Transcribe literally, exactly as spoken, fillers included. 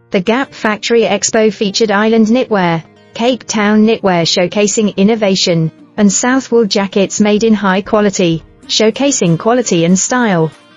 The Gap Factory Expo featured Island Knitwear, Cape Town Knitwear showcasing innovation, and South wool jackets made in high quality, showcasing quality and style.